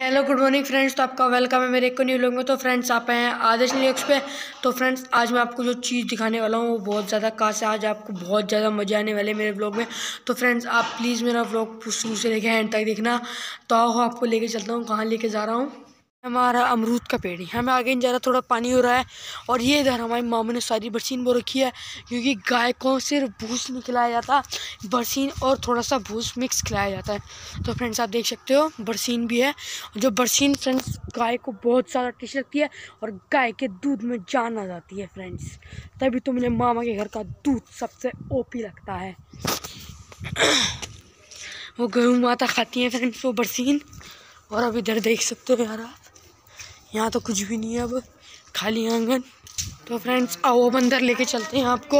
Hello good morning friends. तो आपका welcome है मेरे एक न्यू व्लॉग में। तो फ्रेंड्स आप हैं आदर्श न्यूज़ पे। तो फ्रेंड्स आज मैं आपको जो चीज़ दिखाने वाला हूँ वो बहुत ज़्यादा खास है। आज आपको बहुत ज़्यादा मज़ा आने वाले मेरे व्लॉग में। तो फ्रेंड्स आप प्लीज़ मेरा व्लॉग शुरू से लेकर एंड तक देखना। तो आओ आपको लेके चलता हूँ कहाँ लेके जा रहा हूँ। हमारा अमरूद का पेड़ ही हमें आगे नहीं जा रहा, थोड़ा पानी हो रहा है। और ये इधर हमारी मामू ने सारी बरसीन बो रखी है, क्योंकि गाय को सिर्फ भूस नहीं खिलाया जाता, बरसीन और थोड़ा सा भूस मिक्स खिलाया जाता है। तो फ्रेंड्स आप देख सकते हो बरसीन भी है। जो बरसीन फ्रेंड्स गाय को बहुत ज़्यादा टेस्टी लगती है और गाय के दूध में जान आ जाती है फ्रेंड्स। तभी तो मुझे मामा के घर का दूध सबसे ओपी लगता है। वो गऊ माता खाती है फ्रेंड्स वो बरसीन। और अब इधर देख सकते हो यार आप, यहाँ तो कुछ भी नहीं है, अब खाली आंगन। तो फ्रेंड्स आओ अब अंदर लेके चलते हैं आपको।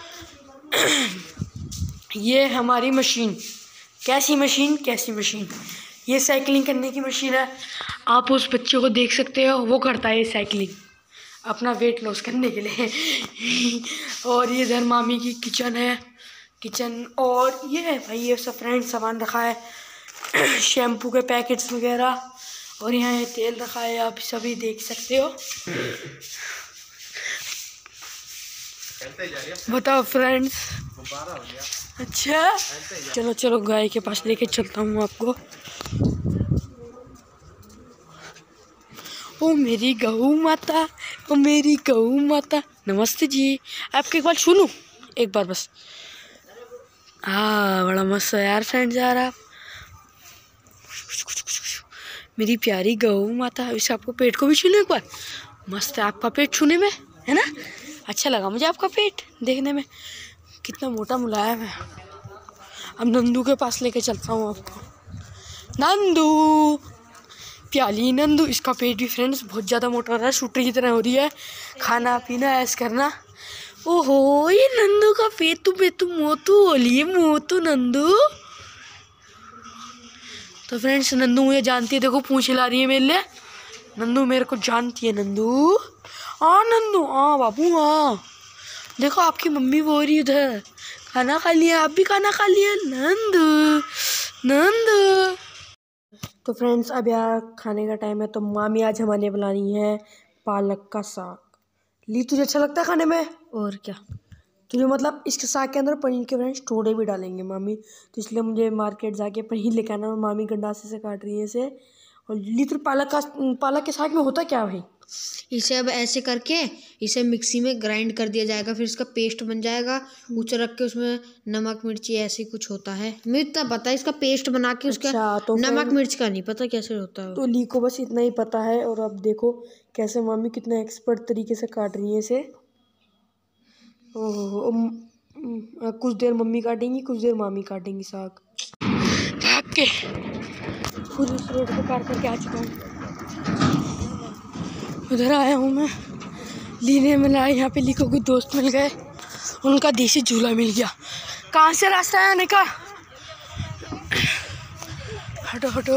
ये हमारी मशीन, कैसी मशीन, ये साइकिलिंग करने की मशीन है। आप उस बच्चे को देख सकते हो, वो करता है ये साइकिलिंग अपना वेट लॉस करने के लिए। और ये इधर मामी की किचन है, और ये है भाई ये सब फ्रेंड्स सामान रखा है, शैम्पू के पैकेट्स वगैरह। और यहाँ ये तेल रखा है, आप सभी देख सकते हो। बताओ फ्रेंड्स। अच्छा चलो गाय के पास लेके चलता हूँ आपको। ओ मेरी गऊ माता, ओ मेरी गऊ माता, नमस्ते जी। आपके एक बार छू लूँ, एक बार बस। हाँ बड़ा मस्त है यार फ्रेंड्स यार आप। मेरी प्यारी गऊ माता। वैसे आपको पेट को भी छू लूँ एक बार, मस्त है आपका पेट छूने में, है ना। अच्छा लगा मुझे आपका पेट देखने में, कितना मोटा मुलायम है। अब नंदू के पास लेके चलता हूँ आपको। नंदू, प्याली नंदू। इसका पेट भी फ्रेंड्स बहुत ज़्यादा मोटा हो रहा है, शूटर की तरह हो रही है। खाना पीना ऐस करना। ओहो ये नंदू का पेटू मोटू होली है, मोटू नंदू। तो फ्रेंड्स नंदू मुझे जानती है, देखो पूंछ हिला रही है मेरे लिए। नंदू मेरे को जानती है। नंदू हाँ बाबू हाँ। देखो आपकी मम्मी बोल रही उधर, खाना खा लिया, आप भी खाना खा लिया नंदू। तो फ्रेंड्स अब यार खाने का टाइम है। तो मामी आज हमारे बनानी है पालक का साग। ली तुझे अच्छा लगता है खाने में? और क्या तुझे, मतलब इसके साग के अंदर पनीर के फ्रेंड्स टोड़े भी डालेंगे मामी, तो इसलिए मुझे मार्केट जाके पनीर लेके आना। मामी गंडासे से काट रही है इसे। और लीटर पालक के साग में होता क्या भाई? इसे अब ऐसे करके इसे मिक्सी में ग्राइंड कर दिया जाएगा, फिर इसका पेस्ट बन जाएगा। ऊँचा रख के उसमें नमक मिर्ची ऐसे कुछ होता है, मुझे इतना पता है। इसका पेस्ट बना के उसका अच्छा, तो नमक मिर्च का नहीं पता कैसे होता है। तो ली को बस इतना ही पता है। और अब देखो कैसे मामी कितना एक्सपर्ट तरीके से काट रही है इसे। ओहो कुछ देर मम्मी काटेंगी, कुछ देर मामी काटेंगी साग। भाग के खुद इस रोड को पार करके आ चुका हूँ। उधर आया हूँ मैं। ली ने मिला, यहाँ पे ली को कुछ दोस्त मिल गए, उनका देसी झूला मिल गया। कहाँ से रास्ता है आने का? हटो।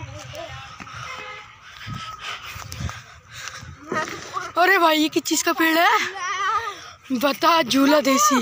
अरे भाई ये किस चीज़ का पेड़ है बता? झूला देसी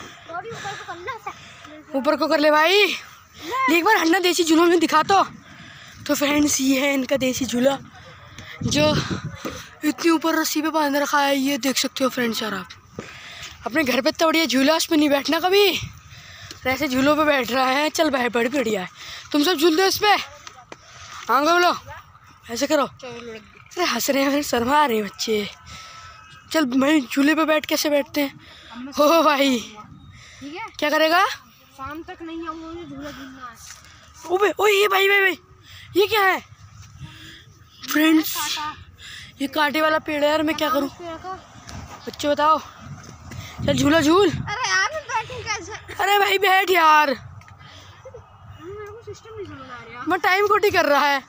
ऊपर को कर ले भाई। एक बार हन्ना देसी झूला में दिखा तो फ्रेंड्स ये है इनका देसी झूला, जो इतनी ऊपर रस्सी पे बांध रखा है। ये देख सकते हो फ्रेंड्स यार आप। अपने घर पे इतना बढ़िया झूला, उस पर नहीं बैठना कभी, ऐसे झूलों पे बैठ रहा है। चल भाई बड़ी बढ़िया है, तुम सब झूल दो इस पे। हाँ बोलो ऐसे करो। अरे हंस रहे हैं, शर्मा रहे हैं बच्चे। चल मैं झूले पे बैठ कैसे बैठते हैं हो भाई? क्या करेगा? शाम तक नहीं आऊंगा, मुझे झूला झूलना है। ओए ये भाई ये क्या है फ्रेंड्स? ये कांटे वाला पेड़ है यार, मैं क्या करूं? बच्चे बताओ। चल झूला झूल। अरे यार मैं बैठूं कैसे? अरे भाई बैठ यार, मेरे को सिस्टम नहीं समझ आ रहा। मैं टाइम कोटी कर रहा है।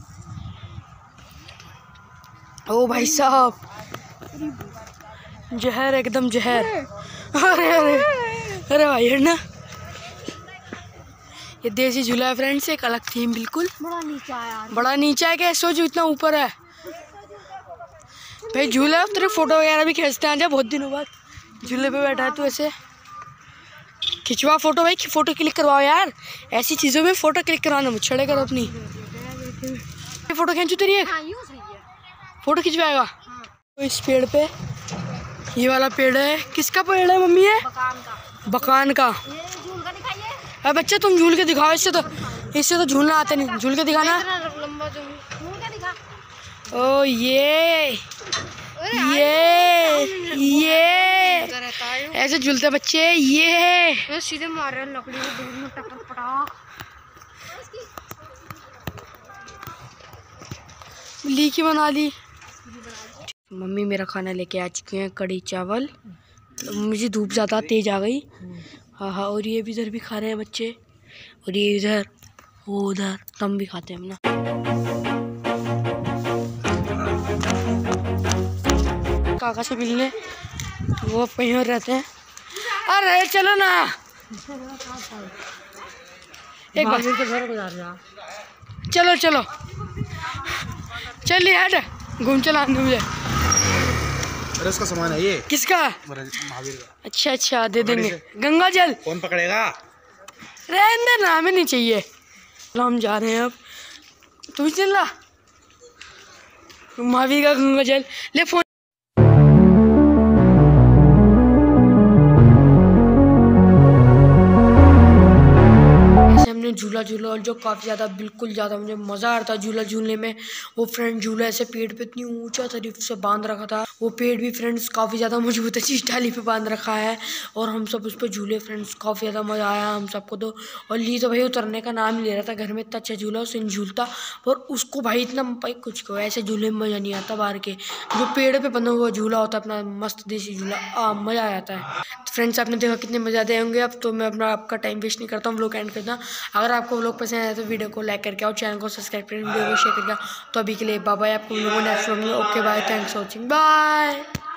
ओ भाई साहब जहर, एकदम जहर। अरे भाई है ना, ये देसी झूला है फ्रेंड्स, एक अलग थीम बिल्कुल। बड़ा नीचा है यार, बड़ा नीचा है क्या? सोचो इतना ऊपर है भाई झूला। तेरे फोटो वगैरह भी खींचते हैं, बहुत दिनों बाद झूले पे बैठा है तू ऐसे। खिंचवा फोटो भाई, फोटो क्लिक करवाओ यार। ऐसी चीज़ों में फोटो क्लिक करवाना मत छड़े करो अपनी। फोटो खींचू तेरी एक? फोटो खिंचवाएगा? तो इस पेड़ पे, ये वाला पेड़ है, किसका पेड़ है मम्मी? है बकान का। अरे बच्चे तुम झूल के दिखाओ, इससे तो झूलना आता नहीं, झूल के दिखाना। ओ ये ऐसे झूलते बच्चे, ये सीधे मार रहे लकड़ी में, दूर में टपर पटाख। लीकी बना ली। मम्मी मेरा खाना लेके आ चुकी हैं, कढ़ी चावल। मुझे धूप ज़्यादा तेज आ गई। हाँ, और ये भी इधर भी खा रहे हैं बच्चे, और ये इधर, वो उधर, हम भी खाते हैं हम ना। काका से मिलने, वो कहीं और रहते हैं। अरे चलो ना, एक बार चलो चलो चलिए, हट घूम चला मुझे। अरे उसका सामान है ये। किसका? महावीर का। अच्छा दे देंगे। गंगा जल कौन पकड़ेगा? रहने देना, हमें नहीं चाहिए। हम जा रहे हैं अब, तू भी चल रहा। महावीर का गंगा जल ले। फोन झूला और जो काफ़ी ज़्यादा, बिल्कुल ज़्यादा मुझे मज़ा आ रहा था झूला झूलने में। वो फ्रेंड झूला ऐसे पेड़ पे इतनी ऊंचा तरीके से बांध रखा था। वो पेड़ भी फ्रेंड्स काफ़ी ज़्यादा मजबूत है, चीज टाली पे बांध रखा है, और हम सब उस पर झूले फ्रेंड्स। काफ़ी ज़्यादा मज़ा आया हम सबको तो। और ली तो भाई उतरने का नाम ही ले रहा था, घर में इतना अच्छा झूला उसे झूलता, पर उसको भाई इतना भाई कुछ को ऐसे झूले में मज़ा नहीं आता। बाहर के जो पेड़ पर बना हुआ झूला होता है अपना मस्त देसी झूला, मज़ा आ जाता है। फ्रेंड्स आपने देखा कितने मज़ा आते होंगे। अब तो मैं आपका टाइम वेस्ट नहीं करता हूँ, व्लॉग एंड करता। अगर आपको व्लॉग पसंद आया तो वीडियो को लाइक करके और चैनल को सब्सक्राइब करके वीडियो को शेयर करके। तो अभी के लिए बाय बाय, आपको लोगों नेक्स्ट व्लॉग में। Okay bye, thanks for watching, bye.